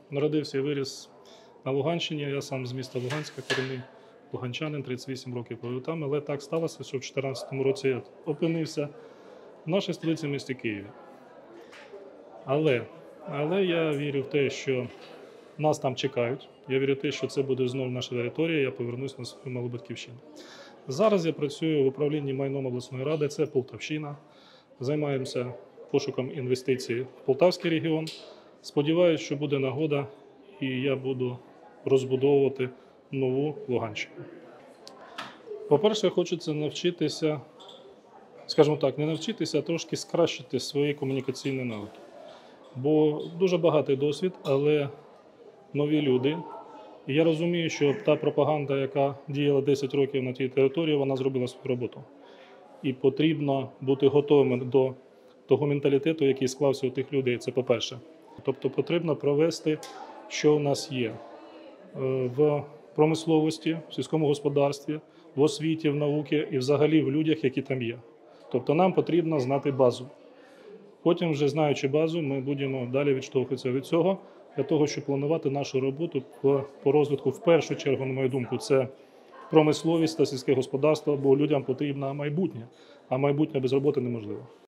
Народився і виріс на Луганщині. Я сам з міста Луганська, корінний луганчанин, 38 років провів там. Але так сталося, що в 2014 році я опинився в нашій столиці, місті Києві. Але я вірю в те, що нас там чекають. Я вірю в те, що це буде знову наша територія, я повернусь на свою малу батьківщину. Зараз я працюю в управлінні майном обласної ради, це Полтавщина. Займаємося пошуком інвестицій в Полтавський регіон. Сподіваюсь, що буде нагода і я буду розбудовувати нову Луганщину. По-перше, хочеться навчитися, скажімо так, не навчитися, а трошки скращити свої комунікаційні навики. Бо дуже багатий досвід, але нові люди. І я розумію, що та пропаганда, яка діяла 10 років на тій території, вона зробила свою роботу. І потрібно бути готовими до того менталітету, який склався у тих людей, це по-перше. Тобто потрібно провести, що у нас є в промисловості, в сільському господарстві, в освіті, в науці і взагалі в людях, які там є. Тобто нам потрібно знати базу. Потім, вже знаючи базу, ми будемо далі відштовхуватися від цього, для того, щоб планувати нашу роботу по розвитку, в першу чергу, на мою думку, це промисловість та сільське господарство, бо людям потрібно майбутнє, а майбутнє без роботи неможливо.